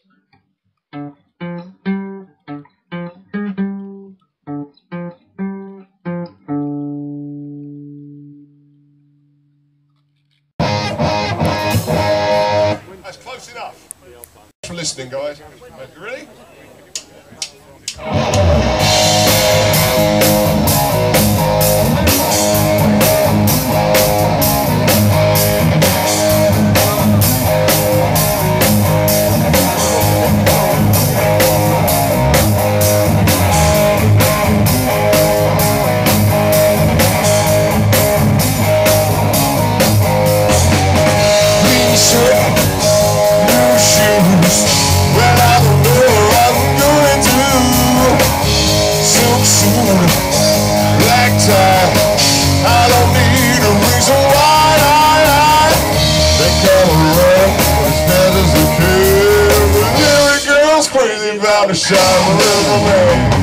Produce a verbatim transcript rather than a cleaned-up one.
That's close enough. Thanks for listening, guys. You ready? I don't need a reason why I, I think I'll run as fast as I can. But every girl's crazy about a shot of a little man.